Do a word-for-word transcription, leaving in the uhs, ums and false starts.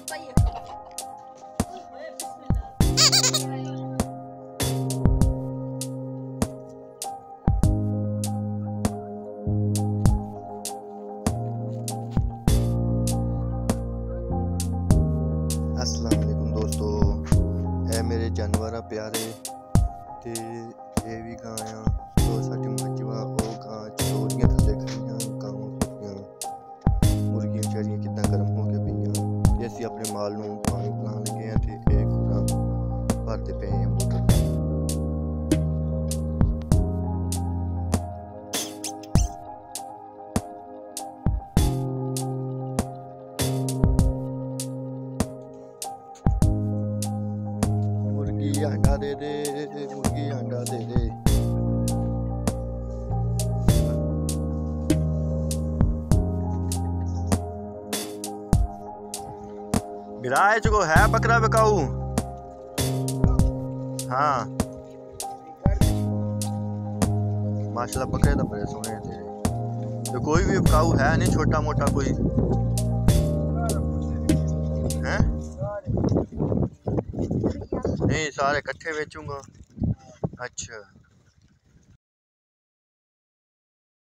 अस्सलाम वालेकुम दोस्तों, ए मेरे जानवर प्यारे ते ये भी गायां तो साडी मजवा ओ गां चोरियां थले खड़ियां गावां कुत्तियां मुर्गियां चरियां कितना गर्म हो के पईयां ते असीं अपने माल नूं पानी पिलाण लगे हां ते एक पूरा भरदे पे हां मोटर। अंडा दे दे मुर्गी अंडा दे दे। गिराए चुको है बकरा बिकाऊ। हाँ माशाल्लाह बकरे तो बड़े सोने थे। तो कोई भी बिकाऊ है नहीं, छोटा मोटा कोई है नहीं, सारे इकट्ठे बेचूंगा। अच्छा।